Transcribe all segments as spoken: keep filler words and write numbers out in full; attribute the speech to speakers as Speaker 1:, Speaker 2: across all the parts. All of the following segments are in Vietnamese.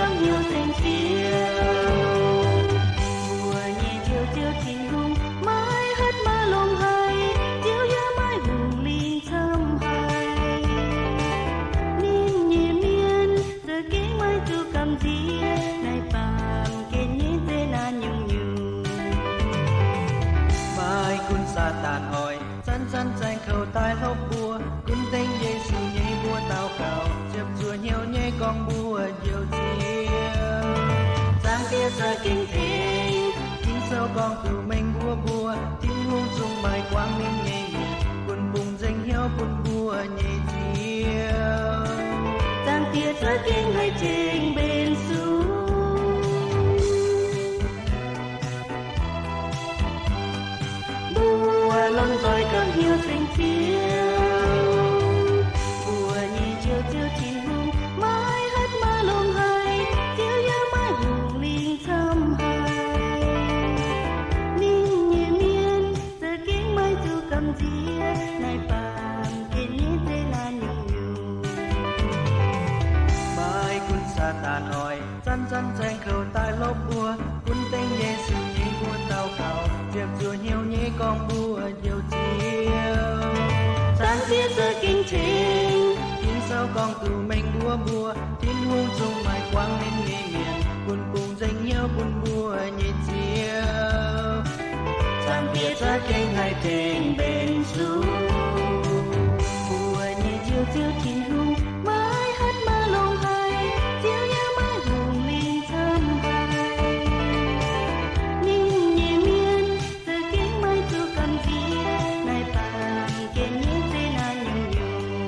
Speaker 1: càng nhiều tình chiều. Mùa nhẹ chiều chiều tình hùng mãi hết má lông hay, chiều nhớ mãi hùng linh thơm hay. Nín nhẹ miên giờ kính mai tu cầm gì này phàm kên nhé thế na nhung nhung.
Speaker 2: Mai kun sa tàn hỏi chân chân tranh khẩu tai lốc bùa kun tên Giêsu nhảy bùa tao cầu chập chùa nhiều nhảy con bùa nhiều chiều.
Speaker 1: Giang tia giờ kinh thình
Speaker 2: Chính sâu con từ mình bùa bùa tiếng hung dung bài quang minh nhảy nhẹ quân bùng danh hiếu quân bùa nhảy chiều.
Speaker 1: Giang tia giờ kinh hay trình bên xuống. Bùa lon rồi càng nhiều tình chiều. Bùa nhẹ chiều chiều chín hùng mãi hết má lông hay, chiều nhớ mãi hùng linh thơm hay. Nín nhẹ miên giờ kính mai tu cầm gì này phàm kên nhé thế là nhung nhung.
Speaker 2: Mai kun sa tàn hỏi chân chân tranh khẩu tai lốc bùa kun tên Giêsu nhảy bùa tao cầu chập chùa nhiều nhảy con bùa nhiều chiều.
Speaker 1: Giang tia giờ kinh thình
Speaker 2: Chính sao con từ mình bùa bùa thiên hung dung mai quang lên nghe miền quân cùng danh hiếu quân bùa nhị chiều.
Speaker 1: Giang tia giờ kinh hay trình bên xuống. Bùa nhẹ chiều chiều chín hùng mãi hết má lông hay, chiều nhớ mãi hùng linh thơm hay. Nín nhẹ miên giờ kính mai tu cầm gì này phàm kên nhé thế na nhung nhung.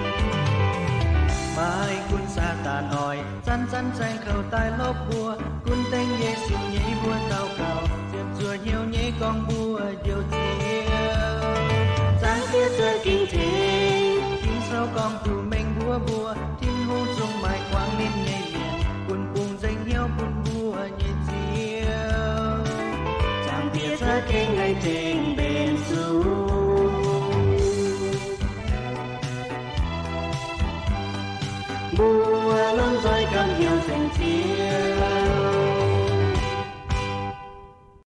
Speaker 2: Mai kun sa tàn hỏi chân chân tranh khẩu tai lốc bùa kun tên Giêsu nhảy bùa tao cầu chập chùa nhiều nhảy con bùa nhiều chiều.
Speaker 1: Giang tia giờ kinh thình
Speaker 2: Chính sao con từ mình bùa bùa